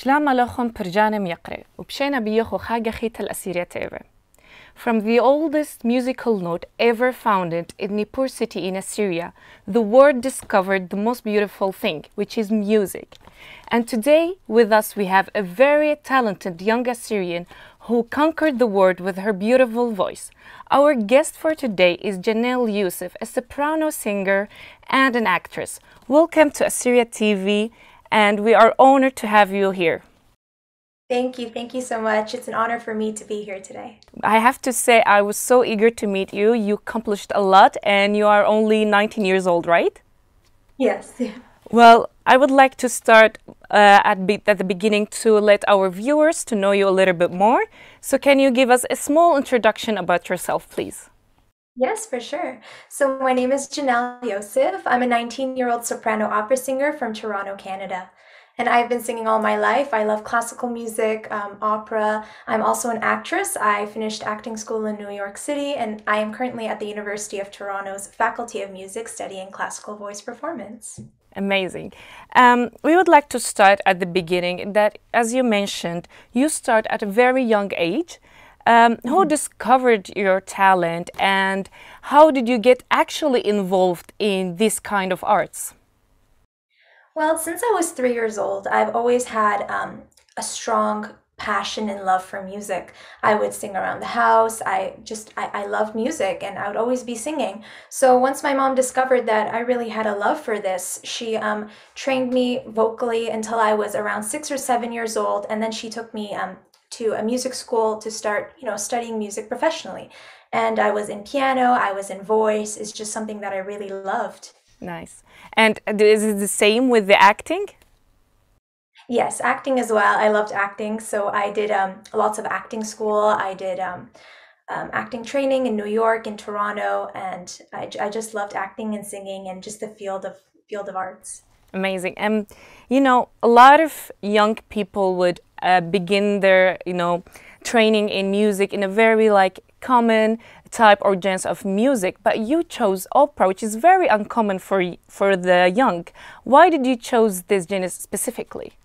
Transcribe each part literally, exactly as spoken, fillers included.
شلام لخم برجانم يقرأ وبشينا بيخو خاجة خيتا الأسيرية تيفا. From the oldest musical note ever founded in Nippur city in Assyria, the world discovered the most beautiful thing, which is music. And today, with us, we have a very talented young Assyrian who conquered the world with her beautiful voice. Our guest for today is Janelle Yausif, a soprano singer and an actress. Welcome to Assyria T V, and we are honored to have you here. Thank you. Thank you so much. It's an honor for me to be here today. I have to say, I was so eager to meet you. You accomplished a lot, and you are only nineteen years old, right? Yes. Well, I would like to start uh, at, be at the beginning to let our viewers to know you a little bit more. So can you give us a small introduction about yourself, please? Yes, for sure. So my name is Janelle Yausif. I'm a nineteen-year-old soprano opera singer from Toronto, Canada. And I've been singing all my life. I love classical music, um, opera. I'm also an actress. I finished acting school in New York City, and I am currently at the University of Toronto's Faculty of Music studying classical voice performance. Amazing. Um, we would like to start at the beginning that, as you mentioned, you start at a very young age. Um, who mm-hmm. discovered your talent, and how did you get actually involved in this kind of arts? Well, since I was three years old, I've always had um, a strong passion and love for music. I would sing around the house. I just, I, I loved music, and I would always be singing. So once my mom discovered that I really had a love for this, she um, trained me vocally until I was around six or seven years old, and then she took me um, to a music school to start, you know, studying music professionally. And I was in piano, I was in voice. It's just something that I really loved. Nice. And is it the same with the acting? Yes, acting as well. I loved acting. So I did um, lots of acting school. I did um, um, acting training in New York and Toronto. And I, I just loved acting and singing and just the field of field of arts. Amazing. And, um, you know, a lot of young people would uh, begin their, you know, training in music in a very like common type or genre of music, but you chose opera, which is very uncommon for for the young. Why did you choose this genre specifically?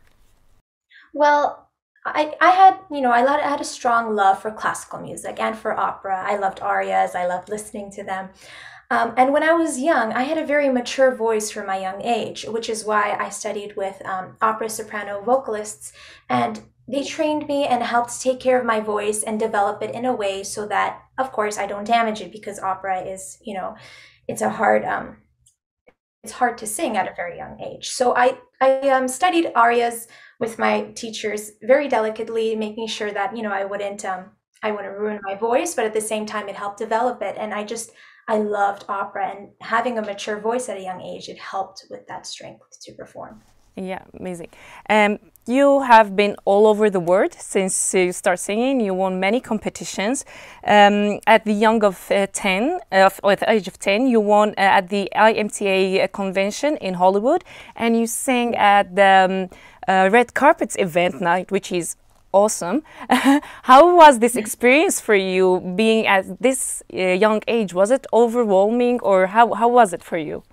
Well, I, I had, you know, I had a strong love for classical music and for opera. I loved arias. I loved listening to them. Um, and when I was young, I had a very mature voice for my young age, which is why I studied with um, opera soprano vocalists, and they trained me and helped take care of my voice and develop it in a way so that, of course, I don't damage it, because opera is, you know, it's a hard, um, it's hard to sing at a very young age. So I, I um, studied arias with my teachers very delicately, making sure that, you know, I wouldn't, um, I wouldn't ruin my voice, but at the same time, it helped develop it. And I just, I loved opera, and having a mature voice at a young age, it helped with that strength to perform. Yeah, amazing. Um, you have been all over the world since you start singing. You won many competitions. Um, at the young of uh, ten, uh, or at the age of ten, you won uh, at the I M T A convention in Hollywood, and you sang at the um, uh, red carpets event night, which is awesome. How was this experience for you, being at this uh, young age? Was it overwhelming, or how, how was it for you?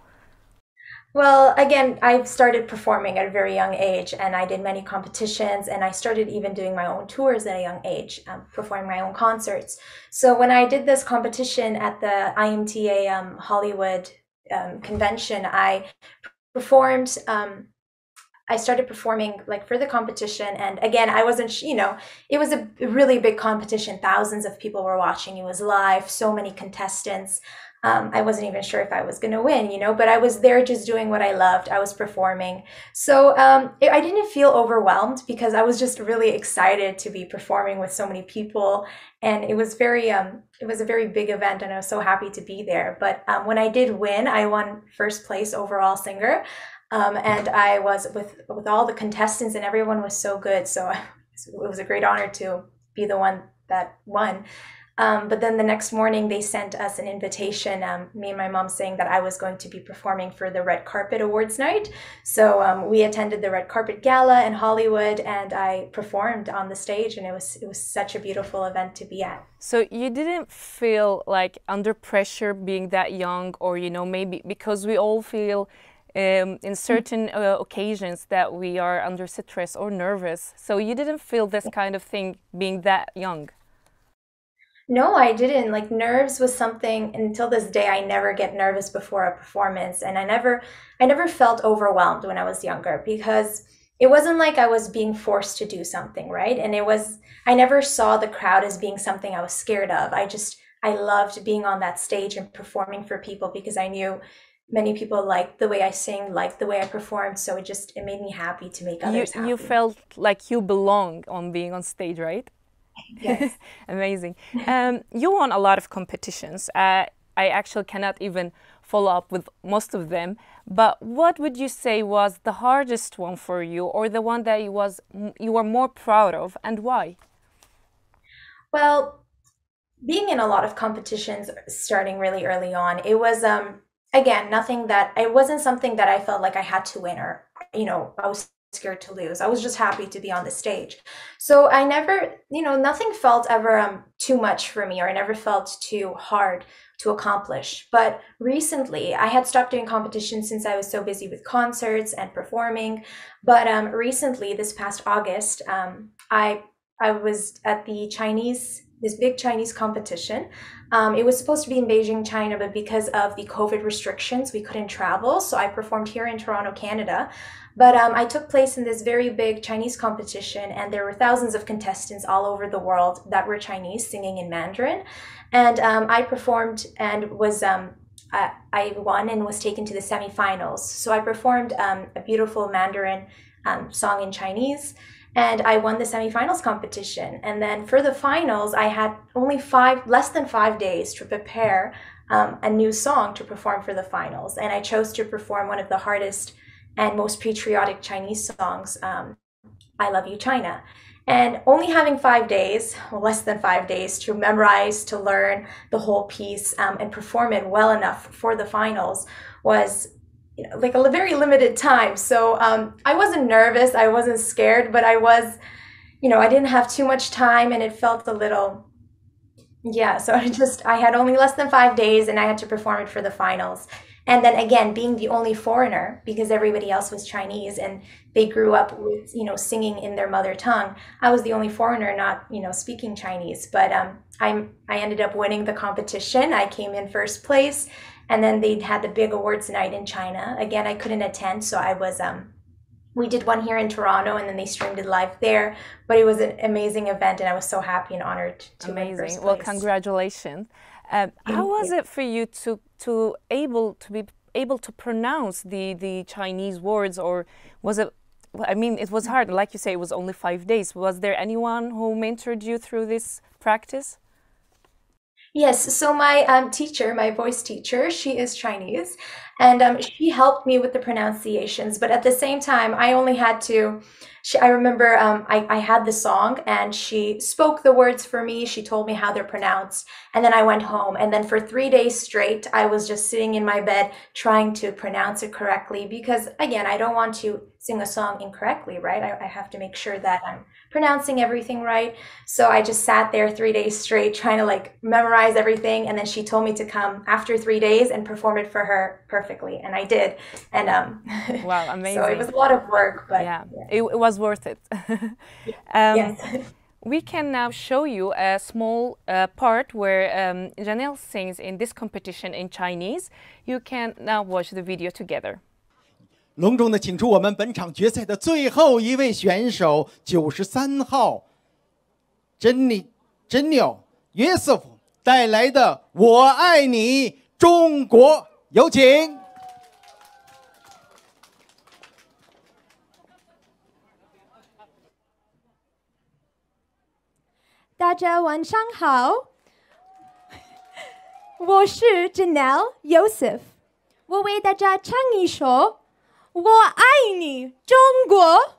Well, again, I started performing at a very young age, and I did many competitions, and I started even doing my own tours at a young age, um, performing my own concerts. So when I did this competition at the I M T A um, Hollywood um, convention, I performed, um, I started performing like for the competition. And again, I wasn't, you know, it was a really big competition. Thousands of people were watching. It was live, so many contestants. Um, I wasn't even sure if I was going to win, you know, but I was there just doing what I loved. I was performing. So um, it, I didn't feel overwhelmed, because I was just really excited to be performing with so many people. And it was very, um, it was a very big event, and I was so happy to be there. But um, when I did win, I won first place overall singer. Um, and I was with, with all the contestants, and everyone was so good. So it was a great honor to be the one that won. Um, but then the next morning, they sent us an invitation, um, me and my mom, saying that I was going to be performing for the Red Carpet Awards night. So um, we attended the Red Carpet Gala in Hollywood, and I performed on the stage, and it was it was such a beautiful event to be at. So you didn't feel like under pressure being that young, or, you know, maybe because we all feel um, in certain uh, occasions that we are under stress or nervous. So you didn't feel this kind of thing being that young? No, I didn't. Like nerves was something until this day I never get nervous before a performance, and I never I never felt overwhelmed when I was younger because it wasn't like I was being forced to do something, right? And it was I never saw the crowd as being something I was scared of. I just I loved being on that stage and performing for people because I knew many people liked the way I sing, liked the way I performed, so it just it made me happy to make others you, happy. You felt like you belong on being on stage, right? Yes. Amazing. Um, you won a lot of competitions. Uh, I actually cannot even follow up with most of them, but what would you say was the hardest one for you, or the one that you was you were more proud of, and why? Well, being in a lot of competitions starting really early on, it was um again nothing that it wasn't something that I felt like I had to win, or you know I was scared to lose. I was just happy to be on the stage. So I never, you know, nothing felt ever um too much for me, or I never felt too hard to accomplish. But recently, I had stopped doing competitions since I was so busy with concerts and performing. But um, recently, this past August, um, I I was at the Chinese, this big Chinese competition. Um, it was supposed to be in Beijing, China, but because of the COVID restrictions, we couldn't travel. So I performed here in Toronto, Canada. But um, I took place in this very big Chinese competition, and there were thousands of contestants all over the world that were Chinese singing in Mandarin. And um, I performed and was, um, I, I won and was taken to the semifinals. So I performed um, a beautiful Mandarin um, song in Chinese, and I won the semifinals competition. And then for the finals, I had only five, less than five days to prepare um, a new song to perform for the finals. And I chose to perform one of the hardest and most patriotic Chinese songs, um, I Love You, China. And only having five days, well, less than five days to memorize, to learn the whole piece um, and perform it well enough for the finals was, you know, like a very limited time. So um, I wasn't nervous, I wasn't scared, but I was, you know, I didn't have too much time, and it felt a little, yeah, so I just, I had only less than five days and I had to perform it for the finals. And then again, being the only foreigner, because everybody else was Chinese and they grew up with, you know, singing in their mother tongue. I was the only foreigner not, you know, speaking Chinese. But um, I I ended up winning the competition. I came in first place, and then they had the big awards night in China. Again, I couldn't attend, so I was um, we did one here in Toronto, and then they streamed it live there. But it was an amazing event, and I was so happy and honored to win first place. Well, congratulations. Um, how was it for you to to able to be able to pronounce the the Chinese words, or was it? I mean, it was hard. Like you say, it was only five days. Was there anyone who mentored you through this practice? Yes, so my um, teacher, my voice teacher, she is Chinese, and um, she helped me with the pronunciations. But at the same time, I only had to, she, I remember um, I, I had the song, and she spoke the words for me. She told me how they're pronounced, and then I went home. And then for three days straight, I was just sitting in my bed trying to pronounce it correctly, because again, I don't want to sing a song incorrectly, right? I, I have to make sure that I'm pronouncing everything right. So I just sat there three days straight trying to like memorize everything, and then she told me to come after three days and perform it for her perfectly, and I did. And um wow, amazing. So it was a lot of work, but yeah, yeah. It, it was worth it. um, yes. We can now show you a small uh, part where um, Janelle sings in this competition in Chinese. You can now watch the video together. 隆重的请出我们本场决赛的最后一位选手，九十三号Janelle Yausif带来的《我爱你中国》，有请。 大家晚上好，我是 Janelle Yausif， 我为大家唱一首。 我爱你，中国。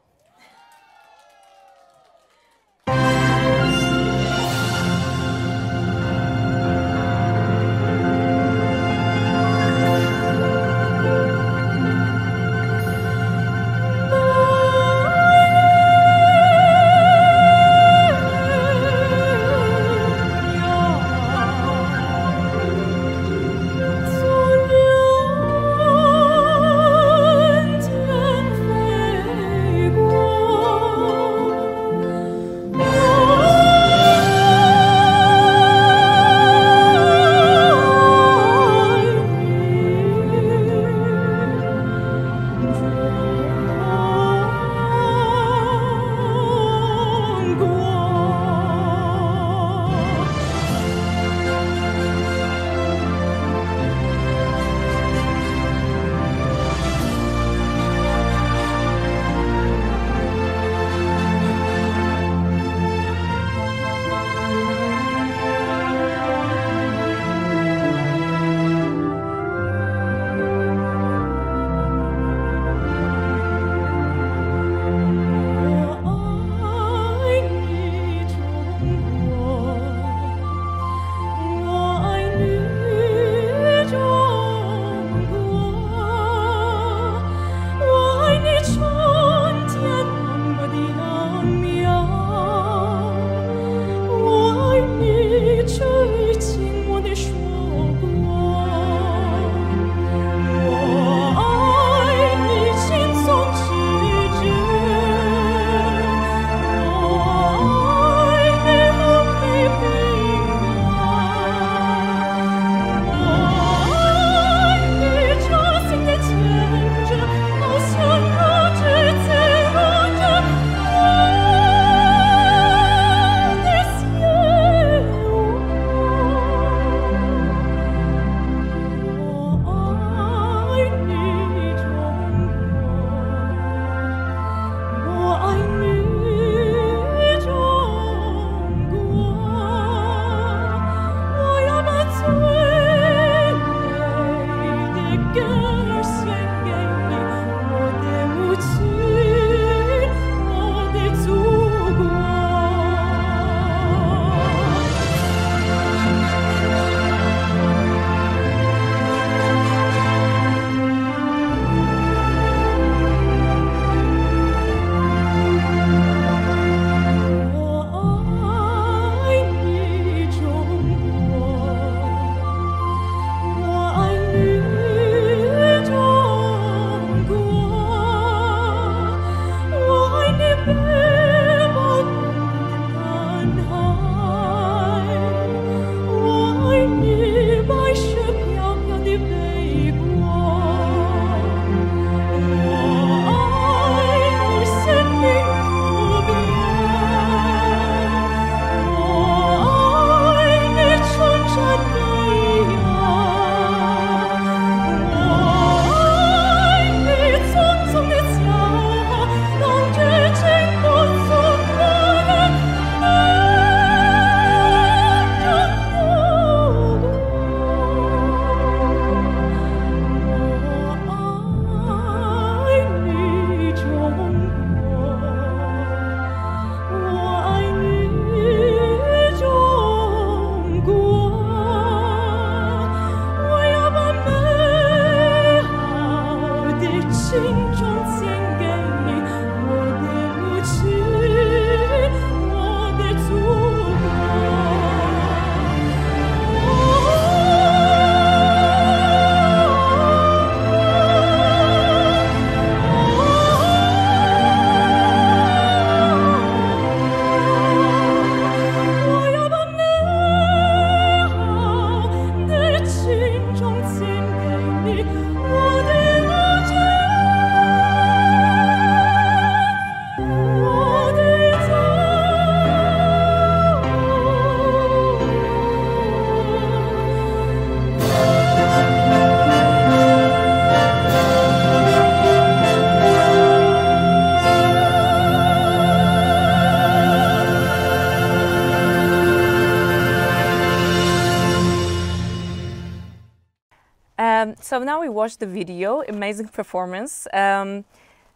Um, so now we watched the video, amazing performance. Um,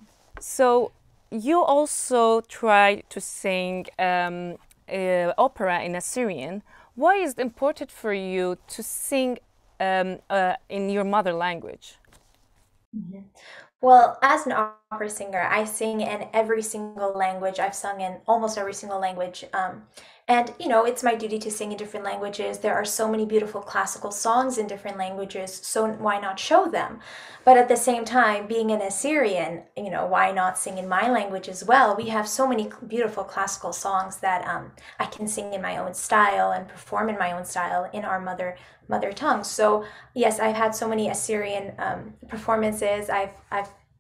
so you also tried to sing um, uh, opera in Assyrian. Why is it important for you to sing um, uh, in your mother language? Mm-hmm. Well, as an opera singer, I sing in every single language. I've sung in almost every single language. Um, and, you know, it's my duty to sing in different languages. There are so many beautiful classical songs in different languages, so why not show them? But at the same time, being an Assyrian, you know, why not sing in my language as well? We have so many beautiful classical songs that um, I can sing in my own style and perform in my own style in our mother mother tongue. So yes, I've had so many Assyrian um, performances. I've I've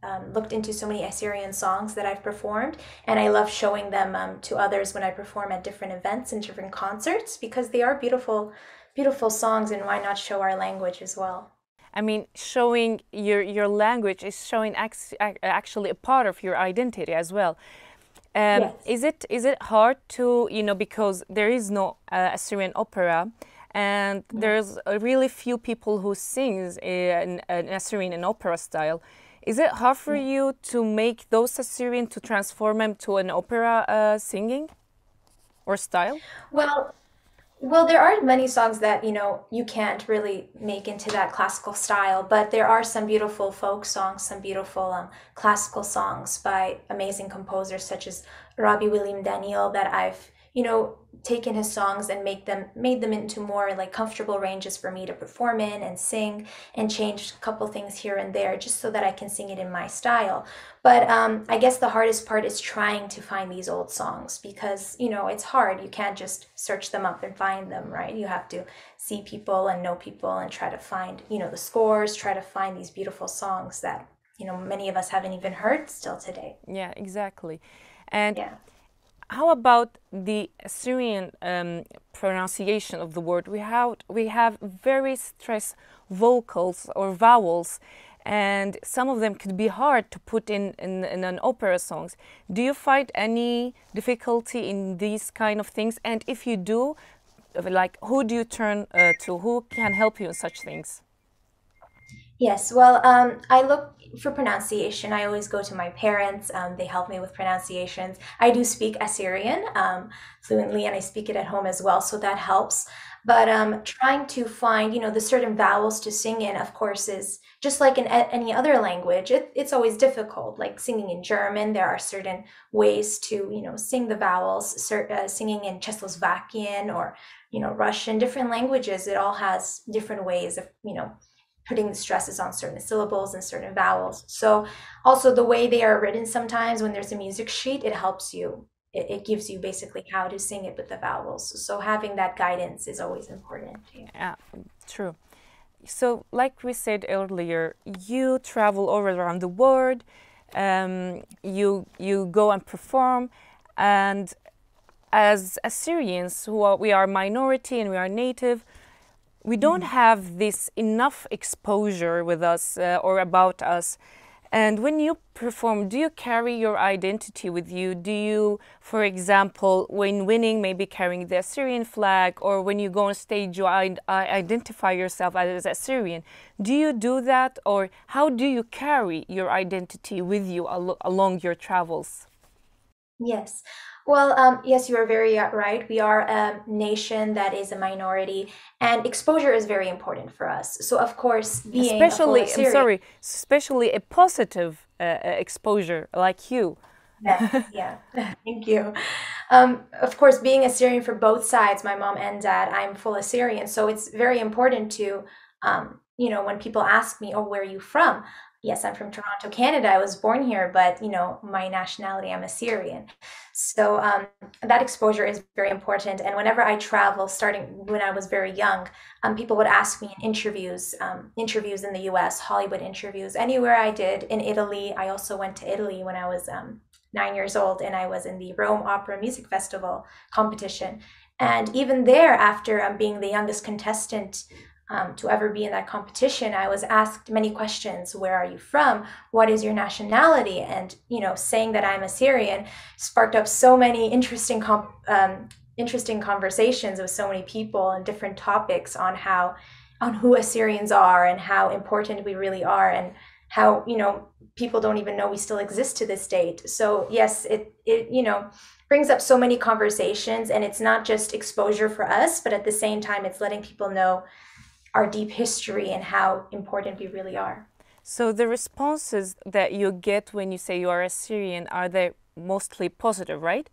um, looked into so many Assyrian songs that I've performed, and I love showing them um, to others when I perform at different events and different concerts, because they are beautiful, beautiful songs, and why not show our language as well? I mean, showing your, your language is showing actually a part of your identity as well. Um, yes. Is it is it hard to, you know, because there is no uh, Assyrian opera, and mm-hmm. there's a really few people who sings in an Assyrian and opera style. Is it hard for mm-hmm. you to make those Assyrian, to transform them to an opera uh, singing or style? Well, Well, there are many songs that, you know, you can't really make into that classical style, but there are some beautiful folk songs, some beautiful um, classical songs by amazing composers such as Rabbi William Daniel that I've, you know, taken his songs and make them, made them into more like comfortable ranges for me to perform in and sing, and changed a couple things here and there just so that I can sing it in my style. But um, I guess the hardest part is trying to find these old songs, because, you know, it's hard. You can't just search them up and find them, right? You have to see people and know people and try to find, you know, the scores, try to find these beautiful songs that, you know, many of us haven't even heard still today. Yeah, exactly. And yeah. How about the Assyrian um, pronunciation of the word? We have, we have very stressed vocals or vowels, and some of them could be hard to put in, in, in an opera songs. Do you find any difficulty in these kind of things? And if you do, like, who do you turn uh, to? Who can help you in such things? Yes, well, um, I look for pronunciation. I always go to my parents. Um, they help me with pronunciations. I do speak Assyrian um, fluently, and I speak it at home as well, so that helps. But um, trying to find, you know, the certain vowels to sing in, of course, is just like in any other language. It, it's always difficult. Like singing in German, there are certain ways to, you know, sing the vowels. Uh, singing in Czechoslovakian or, you know, Russian, different languages, it all has different ways of, you know, putting the stresses on certain syllables and certain vowels. So also the way they are written, sometimes when there's a music sheet, it helps you. It, it gives you basically how to sing it with the vowels. So having that guidance is always important. Yeah, yeah, true. So like we said earlier, you travel all around the world, um, you, you go and perform, and as Assyrians, who are, we are minority and we are native, we don't have this enough exposure with us uh, or about us. And when you perform, do you carry your identity with you? Do you, for example, when winning, maybe carrying the Assyrian flag, or when you go on stage, you identify yourself as Assyrian? Do you do that, or how do you carry your identity with you al along your travels? Yes. Well, um, yes, you are very right. We are a nation that is a minority, and exposure is very important for us. So, of course, being especially, a full Assyrian, I'm sorry, especially a positive uh, exposure like you. Yes, yeah, thank you. Um, of course, being Assyrian for both sides, my mom and dad, I'm full Assyrian. So it's very important to, um, you know, when people ask me, oh, where are you from? Yes, I'm from Toronto, Canada. I was born here, but, you know, my nationality, I'm Assyrian. So um, that exposure is very important. And whenever I travel, starting when I was very young, um, people would ask me in interviews, um, interviews in the U S, Hollywood interviews, anywhere I did. In Italy, I also went to Italy when I was um, nine years old, and I was in the Rome Opera Music Festival competition. And even there, after um, being the youngest contestant Um, to ever be in that competition, I was asked many questions. Where are you from? What is your nationality? And, you know, saying that I'm Assyrian sparked up so many interesting com um, interesting conversations with so many people and different topics on how, on who Assyrians are and how important we really are, and how, you know, people don't even know we still exist to this date. So yes, it, it you know, brings up so many conversations, and it's not just exposure for us, but at the same time, it's letting people know our deep history and how important we really are. So the responses that you get when you say you are Assyrian, are they mostly positive, right?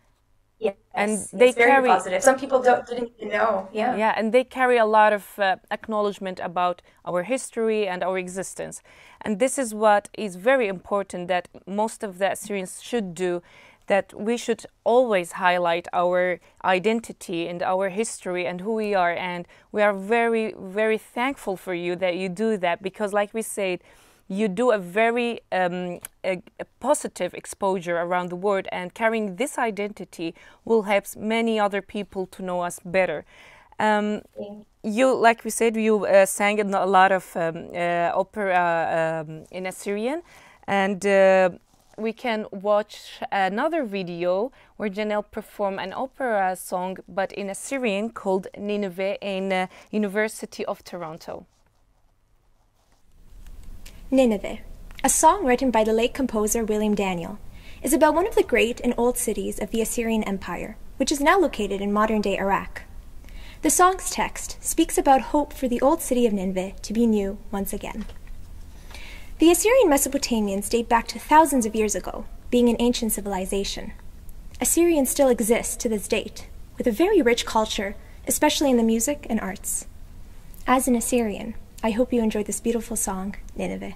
Yes, and they it's very carry positive. Some people don't didn't even know. Yeah. Yeah, and they carry a lot of uh, acknowledgement about our history and our existence. And this is what is very important that most of the Assyrians should do, that we should always highlight our identity and our history and who we are. And we are very, very thankful for you that you do that, because like we said, you do a very um, a, a positive exposure around the world, and carrying this identity will help many other people to know us better. Um, you, like we said, you uh, sang in a lot of um, uh, opera um, in Assyrian, and uh, we can watch another video where Janelle performed an opera song, but in Assyrian, called Nineveh, in uh, University of Toronto. Nineveh, a song written by the late composer William Daniel, is about one of the great and old cities of the Assyrian Empire, which is now located in modern-day Iraq. The song's text speaks about hope for the old city of Nineveh to be new once again. The Assyrian Mesopotamians date back to thousands of years ago, being an ancient civilization. Assyrians still exist to this date, with a very rich culture, especially in the music and arts. As an Assyrian, I hope you enjoyed this beautiful song, Nineveh.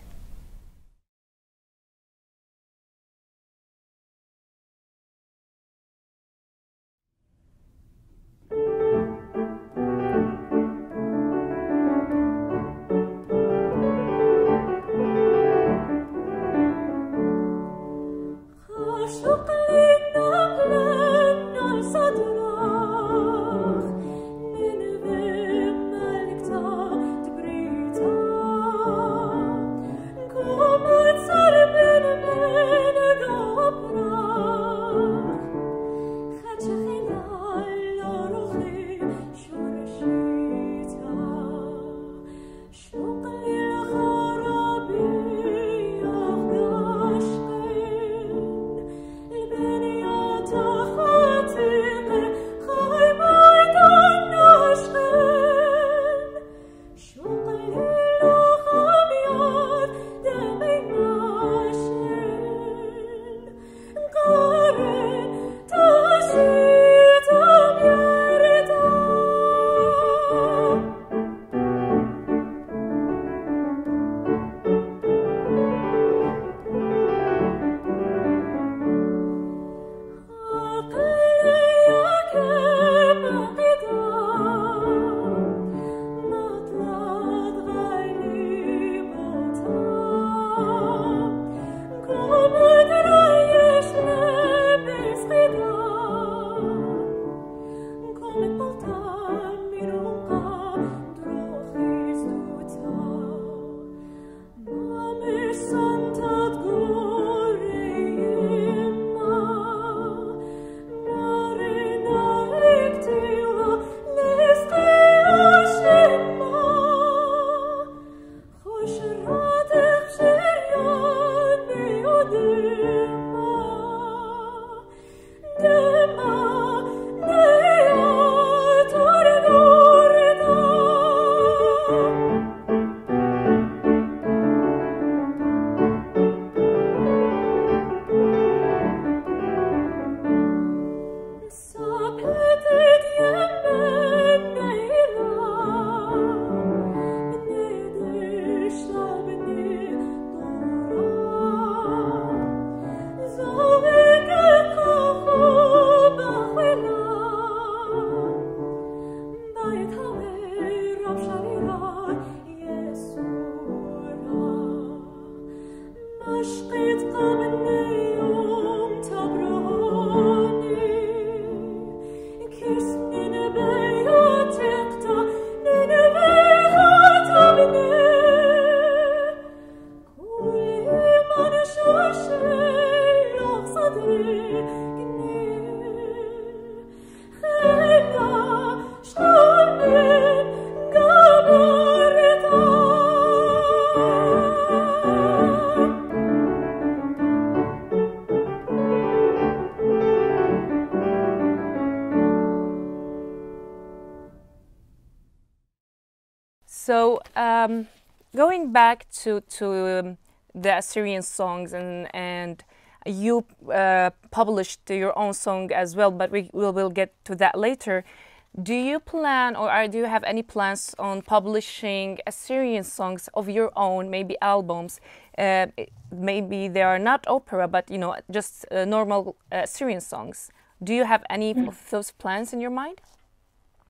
So um, going back to, to um, the Assyrian songs, and, and you uh, published your own song as well, but we will we'll get to that later. Do you plan, or are, do you have any plans on publishing Assyrian songs of your own, maybe albums? Uh, maybe they are not opera, but you know, just uh, normal uh, Assyrian songs. Do you have any of those plans in your mind?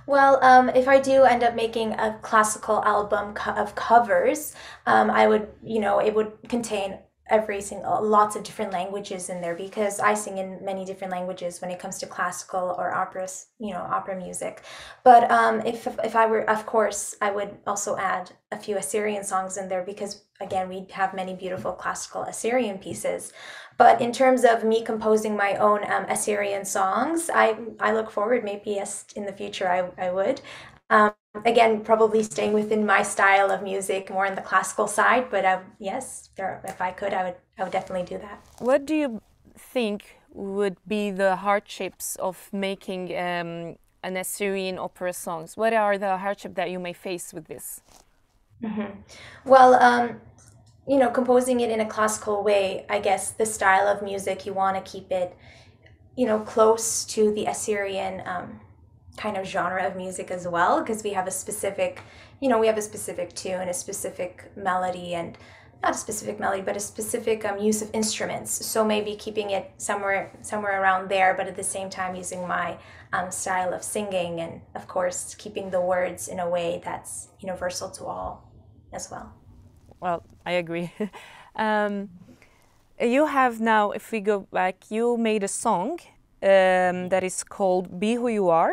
Well, um, if I do end up making a classical album co of covers, um, I would, you know, it would contain every single, lots of different languages in there because I sing in many different languages when it comes to classical or operas, you know, opera music. But um, if if I were, of course, I would also add a few Assyrian songs in there because, again, we have many beautiful classical Assyrian pieces. But in terms of me composing my own um, Assyrian songs, I I look forward, maybe yes, in the future I, I would. Um, again, probably staying within my style of music, more on the classical side. But uh, yes, there, if I could, I would I would definitely do that. What do you think would be the hardships of making um, an Assyrian opera songs? What are the hardships that you may face with this? Mm-hmm. Well, um, you know, composing it in a classical way, I guess the style of music, you want to keep it, you know, close to the Assyrian um, kind of genre of music as well, because we have a specific, you know, we have a specific tune, a specific melody, and not a specific melody, but a specific um, use of instruments. So maybe keeping it somewhere, somewhere around there, but at the same time using my um, style of singing, and of course keeping the words in a way that's universal to all as well. Well, I agree. um, you have now, if we go back, you made a song um, that is called Be Who You Are.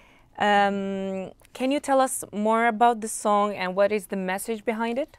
Um, can you tell us more about the song and what is the message behind it?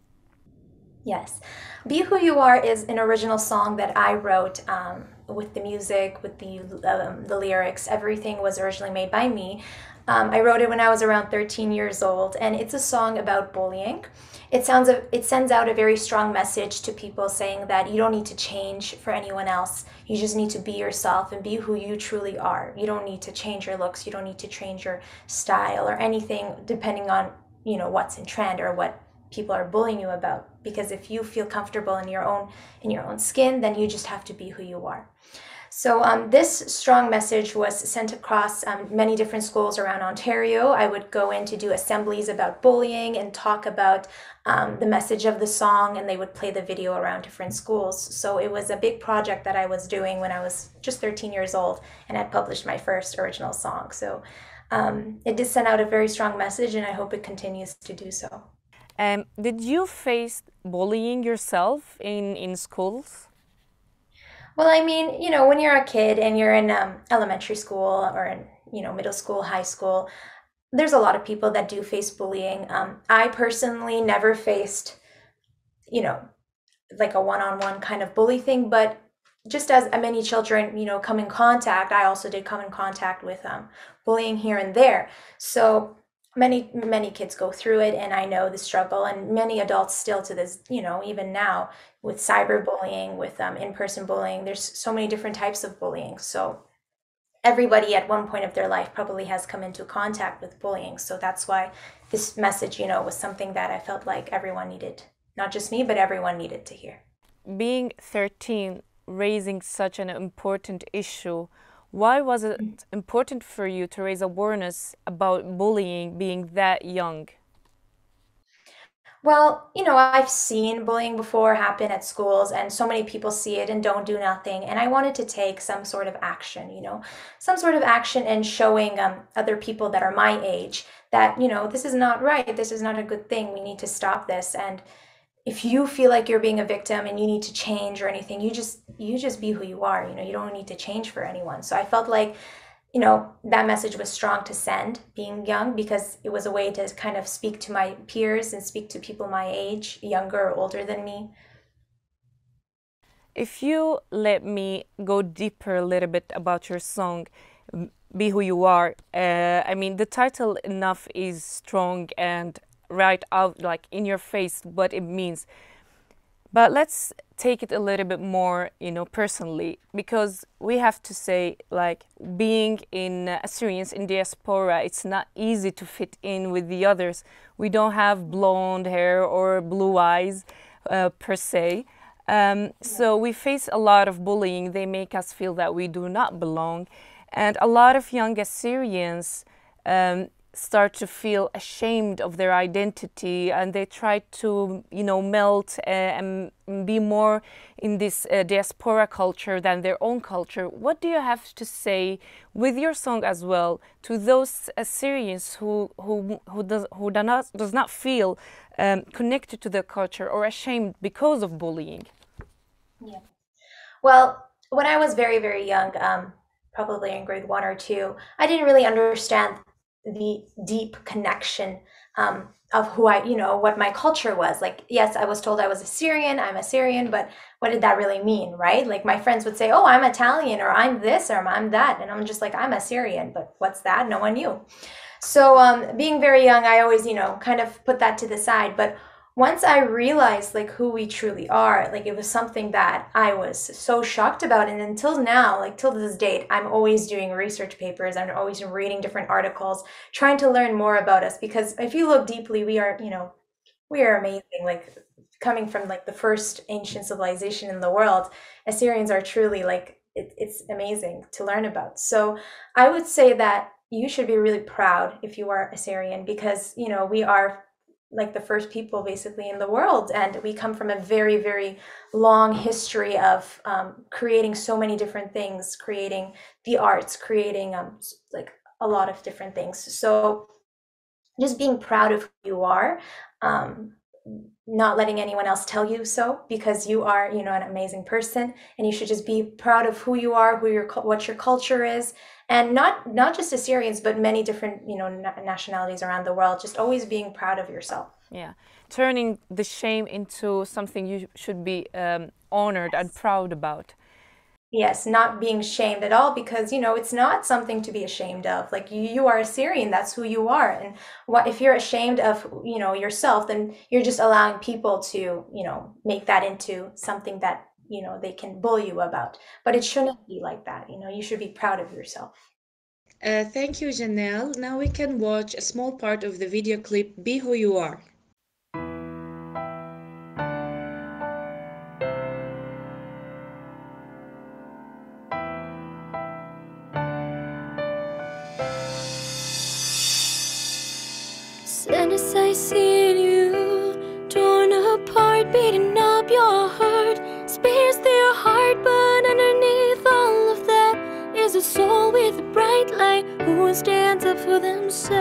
Yes. Be Who You Are is an original song that I wrote um, with the music, with the, um, the lyrics. Everything was originally made by me. Um, I wrote it when I was around thirteen years old, and it's a song about bullying. It sounds it sends out a very strong message to people saying that you don't need to change for anyone else. You just need to be yourself and be who you truly are. You don't need to change your looks. You don't need to change your style or anything depending on, you know, what's in trend or what people are bullying you about. Because if you feel comfortable in your own in your own skin, then you just have to be who you are. So um, this strong message was sent across um, many different schools around Ontario. I would go in to do assemblies about bullying and talk about um, the message of the song, and they would play the video around different schools. So it was a big project that I was doing when I was just thirteen years old, and I published my first original song. So um, it did send out a very strong message, and I hope it continues to do so. Um, did you face bullying yourself in, in schools? Well, I mean, you know, when you're a kid and you're in um, elementary school or in, you know, middle school, high school, there's a lot of people that do face bullying. Um, I personally never faced, you know, like a one-on-one kind of bully thing, but just as many children, you know, come in contact, I also did come in contact with um, bullying here and there. So many, many kids go through it, and I know the struggle, and many adults still to this, you know, even now, with cyberbullying, with um, in-person bullying. There's so many different types of bullying. So everybody at one point of their life probably has come into contact with bullying. So that's why this message, you know, was something that I felt like everyone needed, not just me, but everyone needed to hear. Being thirteen, raising such an important issue, why was it mm-hmm. important for you to raise awareness about bullying being that young? Well, you know, I've seen bullying before happen at schools, and so many people see it and don't do nothing. And I wanted to take some sort of action, you know, some sort of action in showing um, other people that are my age that, you know, this is not right. This is not a good thing. We need to stop this. And if you feel like you're being a victim and you need to change or anything, you just, you just be who you are. You know, you don't need to change for anyone. So I felt like, you know, that message was strong to send being young, because it was a way to kind of speak to my peers and speak to people my age, younger or older than me. If you let me go deeper a little bit about your song, Be Who You Are, uh, I mean, the title enough is strong and right out, like in your face, what it means. But let's take it a little bit more, you know, personally, because we have to say, like, being in uh, Assyrians in diaspora, it's not easy to fit in with the others. We don't have blonde hair or blue eyes, uh, per se. Um, so we face a lot of bullying. They make us feel that we do not belong. And a lot of young Assyrians, um, start to feel ashamed of their identity, and they try to, you know, melt uh, and be more in this uh, diaspora culture than their own culture. What do you have to say with your song as well to those Assyrians who who who does who do not does not feel um, connected to their culture or ashamed because of bullying? Yeah. Well, when I was very very young, um, probably in grade one or two, I didn't really understand the deep connection um, of who I, you know, what my culture was. Like, yes, I was told I was Assyrian, I'm Assyrian, but what did that really mean, right? Like my friends would say, oh, I'm Italian, or I'm this, or I'm that. And I'm just like, I'm Assyrian, but what's that? No one knew. So um, being very young, I always, you know, kind of put that to the side. But once I realized like who we truly are, like it was something that I was so shocked about. And until now, like till this date, I'm always doing research papers. I'm always reading different articles, trying to learn more about us. Because if you look deeply, we are, you know, we are amazing. Like coming from like the first ancient civilization in the world, Assyrians are truly like, it, it's amazing to learn about. So I would say that you should be really proud if you are Assyrian, because, you know, we are like the first people basically in the world, and we come from a very very long history of um, creating so many different things, creating the arts, creating um, like a lot of different things. So just being proud of who you are, um, not letting anyone else tell you so, because you are, you know, an amazing person, and you should just be proud of who you are, who your what your culture is. And not not just Assyrians, but many different, you know, nationalities around the world. Just always being proud of yourself. Yeah, turning the shame into something you should be um, honored and proud about. Yes, not being shamed at all, because, you know, it's not something to be ashamed of. Like you, you are Assyrian, that's who you are. And what if you're ashamed of, you know, yourself, then you're just allowing people to, you know, make that into something that, you know, they can bully you about. But it shouldn't be like that. You know, you should be proud of yourself. Uh, thank you, Janelle. Now we can watch a small part of the video clip, Be Who You Are. Soon as I see you, torn apart, beating up your heart, spears through your heart, but underneath all of that is a soul with a bright light who stands up for themselves.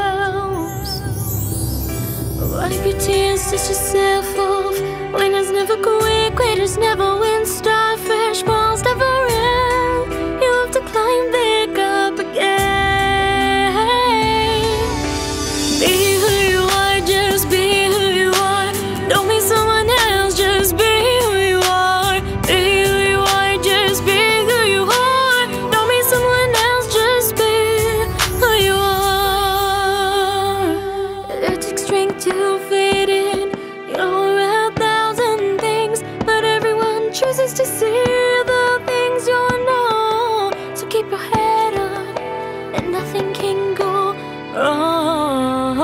Wipe your tears, dust yourself off. Winners never quit, quitters never win. Starfish balls never end. You have to climb back up again. Be who you are, just be who you are. Don't be someone else, just be who you are. Be who you are, just be who you are. Don't be someone else, just be who you are. It takes strength to fit in. You're a thousand things, but everyone chooses to see the things you know. So keep your head up, and nothing can go wrong.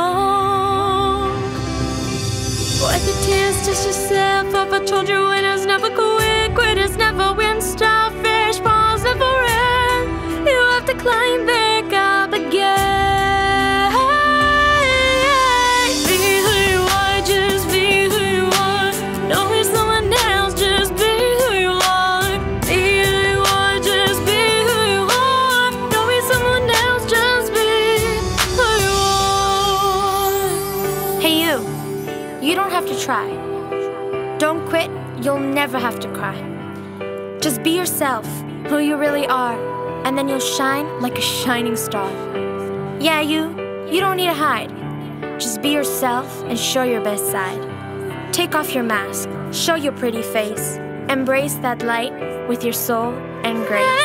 Wipe the tears, dust yourself up. I told you winners never quit, quitters never win. Starfish balls never end. You have to climb back up again. Be who you are, just be who you are. Don't be someone else, just be who you are. Be who you are, just be who you are. Don't be someone else, just be who you are. Hey you, you don't have to try. Don't quit, you'll never have to cry. Just be yourself, who you really are, and then you'll shine like a shining star. Yeah, you, you don't need to hide. Just be yourself and show your best side. Take off your mask, show your pretty face. Embrace that light with your soul and grace.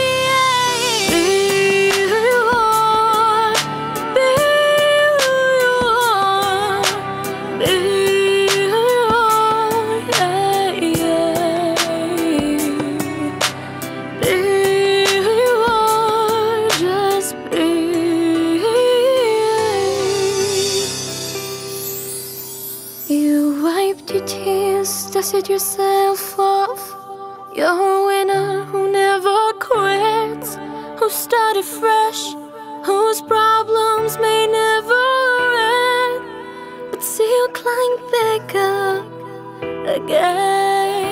Be who you are, be who you are, be who you are, yeah, yeah. Be who you are, just be. You wiped your tears, dusted yourself off. You're a winner who never quits, who started fresh, whose problems may never end, but still climb back up again.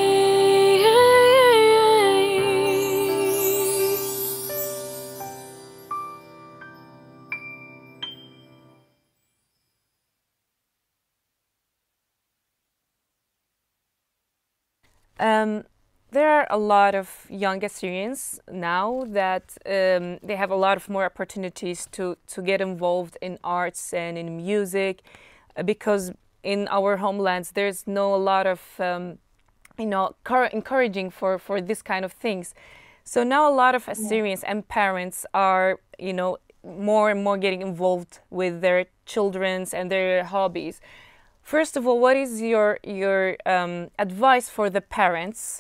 Um, there are a lot of young Assyrians now that um, they have a lot of more opportunities to, to get involved in arts and in music, uh, because in our homelands there's no a lot of um, you know encouraging for, for this kind of things. So now a lot of Assyrians and parents are you know more and more getting involved with their children's and their hobbies. First of all, what is your your um, advice for the parents,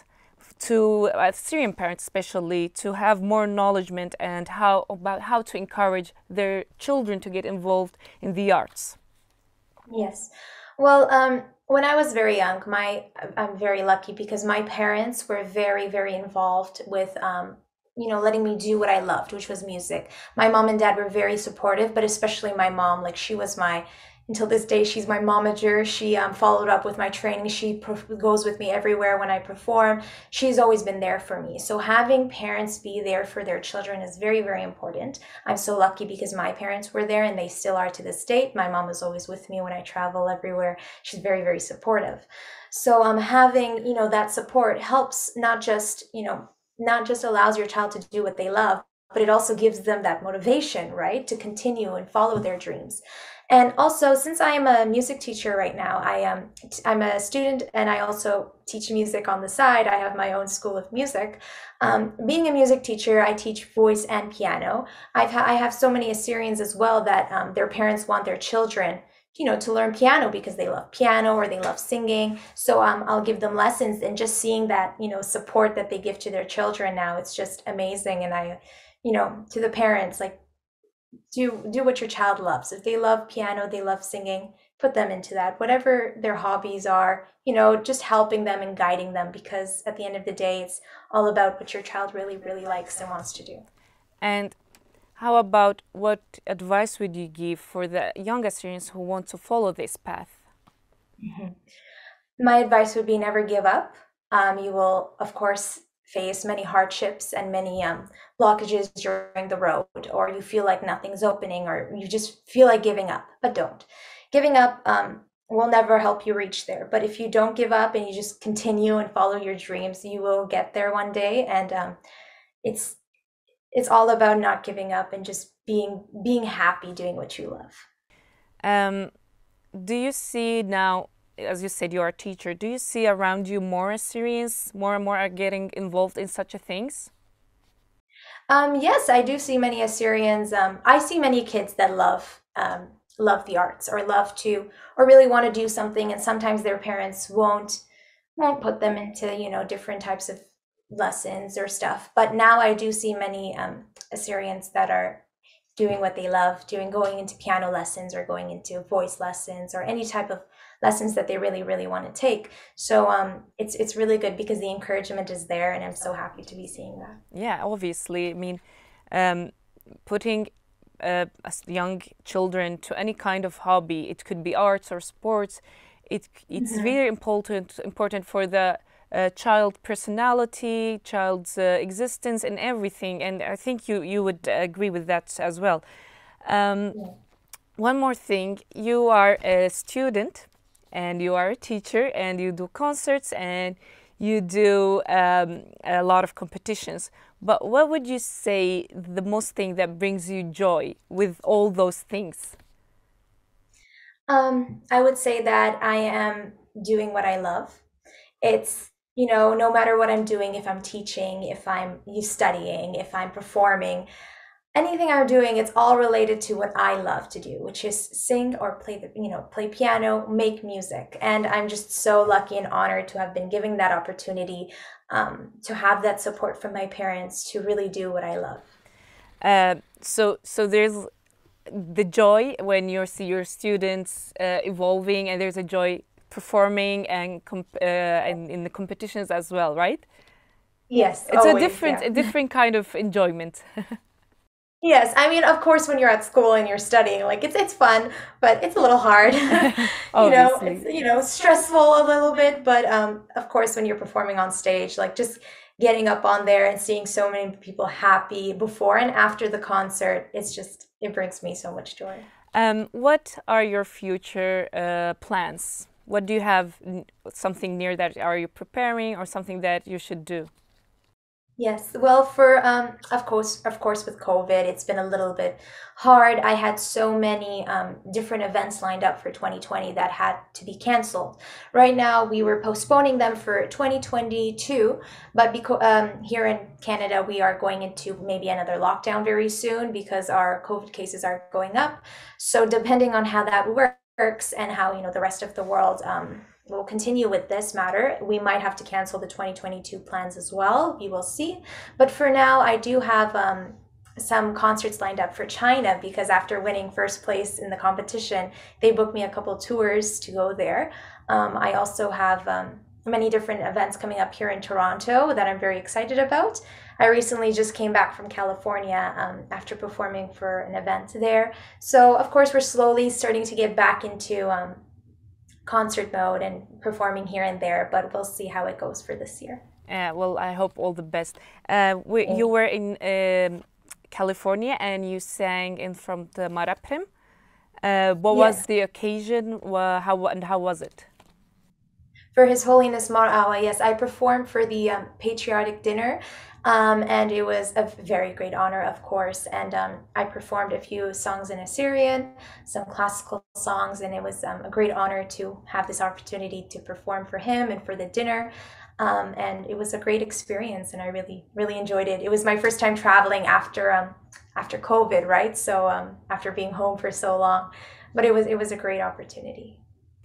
to uh, Syrian parents especially, to have more acknowledgement and how about how to encourage their children to get involved in the arts? Yes. Well, um, when I was very young, my I'm very lucky because my parents were very, very involved with um, you know, letting me do what I loved, which was music. My mom and dad were very supportive, but especially my mom, like she was my, until this day, she's my momager. She um, followed up with my training. She goes with me everywhere when I perform. She's always been there for me. So having parents be there for their children is very, very important. I'm so lucky because my parents were there and they still are to this date. My mom is always with me when I travel everywhere. She's very, very supportive. So um, having, you know, that support helps not just, you know, not just allows your child to do what they love, but it also gives them that motivation, right, to continue and follow their dreams. And also, since I am a music teacher right now, I am I'm a student and I also teach music on the side. I have my own school of music. Um, being a music teacher, I teach voice and piano. I've ha I have so many Assyrians as well that um, their parents want their children, you know, to learn piano because they love piano or they love singing. So um, I'll give them lessons, and just seeing that, you know, support that they give to their children now, it's just amazing. And I, you know, to the parents, like, do do what your child loves. If they love piano, they love singing, put them into that. Whatever their hobbies are, you know, just helping them and guiding them, because at the end of the day, it's all about what your child really, really likes and wants to do. And how about, what advice would you give for the young Assyrians who want to follow this path? Mm-hmm. My advice would be never give up. Um, you will, of course, face many hardships and many um, blockages during the road, or you feel like nothing's opening, or you just feel like giving up, but don't. Giving up um, will never help you reach there. But if you don't give up and you just continue and follow your dreams, you will get there one day. And um, it's it's all about not giving up and just being being happy doing what you love. Um, do you see now, as you said, you are a teacher, do you see around you more Assyrians, more and more are getting involved in such a things? Um, yes, I do see many Assyrians. Um, I see many kids that love um, love the arts, or love to, or really want to do something, and sometimes their parents won't won't put them into, you know, different types of lessons or stuff. But now I do see many um, Assyrians that are doing what they love, doing going into piano lessons or going into voice lessons or any type of lessons that they really, really want to take. So um, it's it's really good because the encouragement is there, and I'm so happy to be seeing that. Yeah, obviously. I mean, um, putting uh, young children to any kind of hobby, it could be arts or sports, it it's mm-hmm. very important important for the uh, child personality, child's uh, existence, and everything. And I think you you would agree with that as well. Um, yeah. One more thing, you are a student, and you are a teacher, and you do concerts, and you do um, a lot of competitions. But what would you say the most thing that brings you joy with all those things? Um, I would say that I am doing what I love. It's, you know, no matter what I'm doing, if I'm teaching, if I'm studying, if I'm performing, anything I'm doing, it's all related to what I love to do, which is sing or play the, you know, play piano, make music. And I'm just so lucky and honored to have been given that opportunity, um, to have that support from my parents to really do what I love. Uh, so, so there's the joy when you see your students uh, evolving, and there's a joy performing and comp uh, and in the competitions as well, right? Yes, it's always, a different, yeah. a different kind of enjoyment. Yes, I mean, of course, when you're at school and you're studying, like it's it's fun, but it's a little hard. You know, it's you know stressful a little bit, but um, of course, when you're performing on stage, like just getting up on there and seeing so many people happy before and after the concert, it's just it brings me so much joy. Um, what are your future uh, plans? What do you have? Something near that? Are you preparing, or something that you should do? Yes, well, for um, of course, of course, with COVID, it's been a little bit hard. I had so many um, different events lined up for twenty twenty that had to be canceled. Right now, we were postponing them for twenty twenty-two, but because um, here in Canada, we are going into maybe another lockdown very soon because our COVID cases are going up. So depending on how that works and how you know the rest of the world. Um, We'll continue with this matter. We might have to cancel the twenty twenty-two plans as well. We will see. But for now, I do have um, some concerts lined up for China because after winning first place in the competition, they booked me a couple tours to go there. Um, I also have um, many different events coming up here in Toronto that I'm very excited about. I recently just came back from California um, after performing for an event there. So, of course, we're slowly starting to get back into um, concert mode and performing here and there, but we'll see how it goes for this year. Uh, well, I hope all the best. Uh, we, you were in um, California and you sang in from the Maraprim. Uh, what Yes. was the occasion? Uh, how and how was it? For His Holiness Mar Awa, yes, I performed for the um, patriotic dinner, um, and it was a very great honor, of course. And um, I performed a few songs in Assyrian, some classical songs, and it was um, a great honor to have this opportunity to perform for him and for the dinner. Um, and it was a great experience, and I really, really enjoyed it. It was my first time traveling after um, after COVID, right? So um, after being home for so long, but it was it was a great opportunity.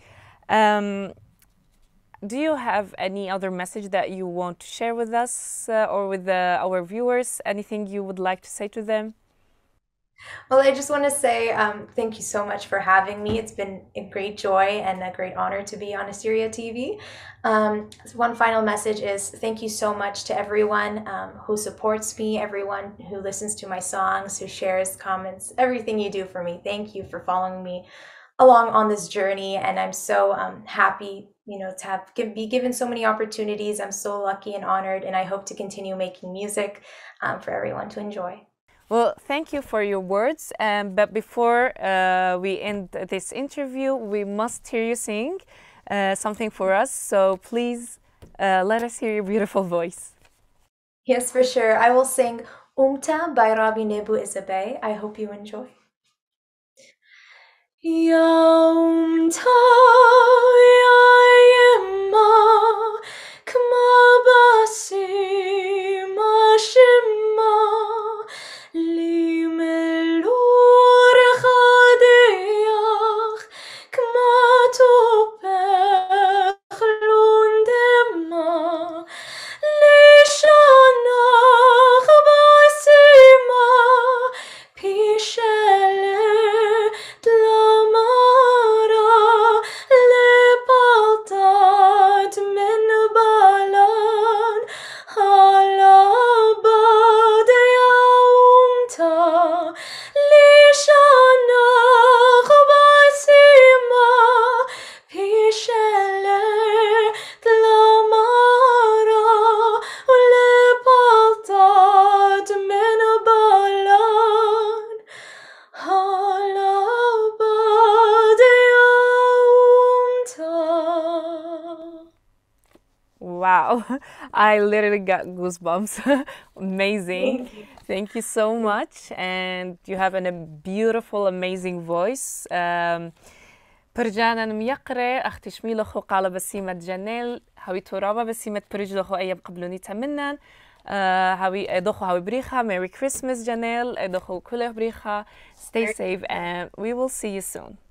Um, Do you have any other message that you want to share with us uh, or with uh, our viewers? Anything you would like to say to them? Well, I just want to say um, thank you so much for having me. It's been a great joy and a great honor to be on Assyria T V. Um, one final message is thank you so much to everyone um, who supports me, everyone who listens to my songs, who shares comments, everything you do for me. Thank you for following me along on this journey, and I'm so um, happy, you know, to have give, be given so many opportunities. I'm so lucky and honored, and I hope to continue making music um, for everyone to enjoy. Well, thank you for your words. Um, but before uh, we end this interview, we must hear you sing uh, something for us. So please uh, let us hear your beautiful voice. Yes, for sure. I will sing Umta by Rabbi Nebu Isabey. I hope you enjoy. Yom Ta'yema Kma Basi Mashima Li Melur Chadeach Kma Topech Lundema Li Shanach Basima Pishele Wow, I literally got goosebumps. Amazing. Thank you. Thank you so much. And you have an, a beautiful, amazing voice. Um, برجعنا نميقري أختي شميلخو قال بسيمة جانيل هاوي تورابا بسيمة برجلخو أيام قبلوني تمنن هاوي أدوخو هاوي بريخا Merry Christmas جانيل أدوخو كله بريخا Stay safe and we will see you soon.